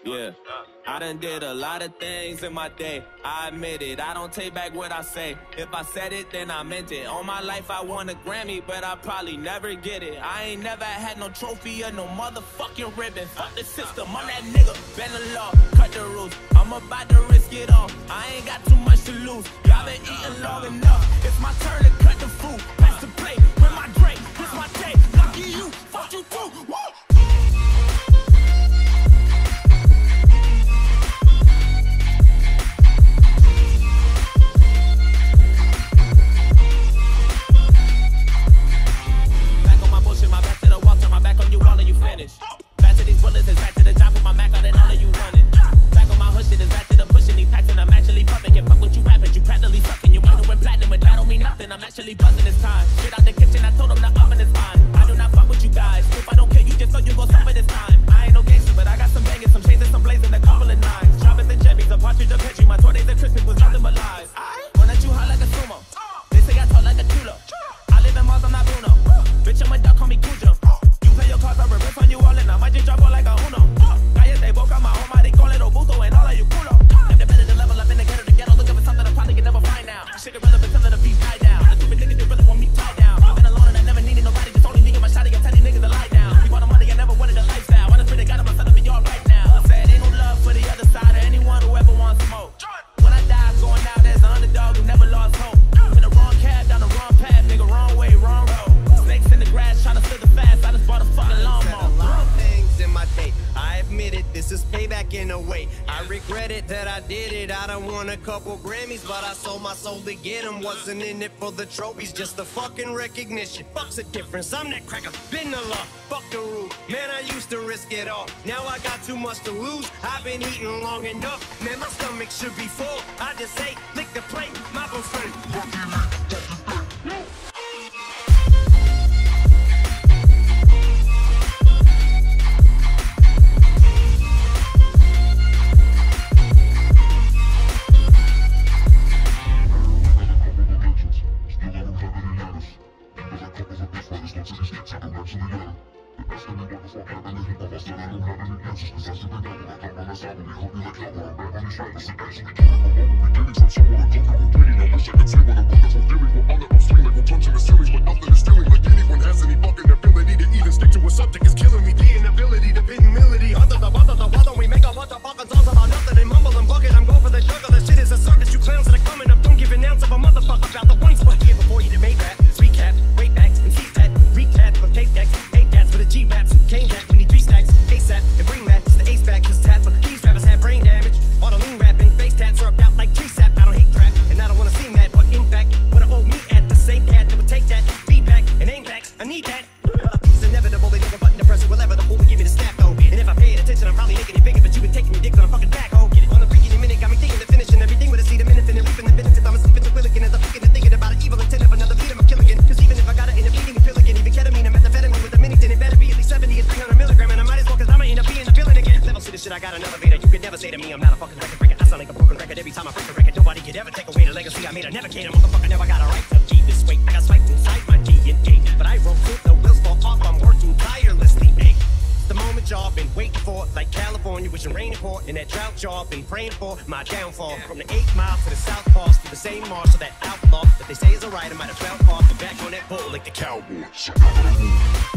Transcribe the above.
Yeah, I done did a lot of things in my day. I admit it, I don't take back what I say. If I said it, then I meant it. All my life I won a Grammy, but I probably never get it. I ain't never had no trophy or no motherfucking ribbon. Fuck the system, I'm that nigga. Bend the law, cut the rules. I'm about to risk it all. I ain't got too much to lose. Y'all been eating long enough. It's my turn to cut the food. Pass the plate with my Drake. This my day. Lucky you, fuck you too. Woo! Back to these bullets, it's back to the job with my Mac on and all of you running. Back on my hood shit, it's back to the pushing these packs and I'm actually puffing. Can't fuck with you rapping, you practically sucking. You wanna win platinum, but that don't mean nothing. I'm actually buzzing this time. Get out the kitchen, I told them the oven is mine. I do not fuck with you guys. If I don't kill you, just so you gon' suffer this time. I ain't no gangster, but I got some bangers, some chains and some blazing, a couple of nines. Choppers and jimmies, a partridge, a petri. My 20s and Christmas was nothing but lies. Wanna you hot like a sumo. They say I talk like a chulo. I live in Mars, I'm not Bruno. Bitch, I'm a duck, call me Cujo. Play your cards, I reverse on you all and I might just drop all like a Uno. Calles de boca, my home, they call it Obuto and all of you culo. If they're better to level up in the ghetto, looking for something I probably can never find now. Shit irrelevant till the beat die down. The stupid niggas, they really want me tied down. I've been alone and I never needed nobody, just only me and my shawty got 10 niggas to lie down. You want the money, I never wanted the lifestyle. I just really got myself in y'all right now. I said ain't no love for the other side or anyone who ever wants smoke. When I die, I'm going out as an underdog who never lost hope. In the wrong cab, down the wrong path, nigga, wrong way, wrong road. Snakes in the grass, trying to steal the fast. I just bought a fucking lawnmower. A lot of things in my day. I admit it, this is payback in a way. I regret it that I did it. I done won a couple Grammys, but I sold my soul to get them. Wasn't in it for the trophies, just the fucking recognition. Fuck's the difference, I'm that cracker. Been the law, fuck the rule. Man, I used to risk it all. Now I got too much to lose. I've been eating long enough. Man, my stomach should be full. I just say, lick the plate, my friend. I got an elevator, you could never say to me I'm not a fucking record breaker. I sound like a broken record every time I break a record. Nobody could ever take away the legacy I made. I never can, a motherfucker never got a right to keep this weight. I got spiked inside my DNA, but I wrote through the wheels fall off. I'm working tirelessly. Hey, it's the moment y'all been waiting for, like California wishing rain pour. In that drought y'all been praying for my downfall. From the 8 Mile to the South Pass to the same marsh, so that outlaw that they say is a rider might have fell off. Back on that bull like the cowboy.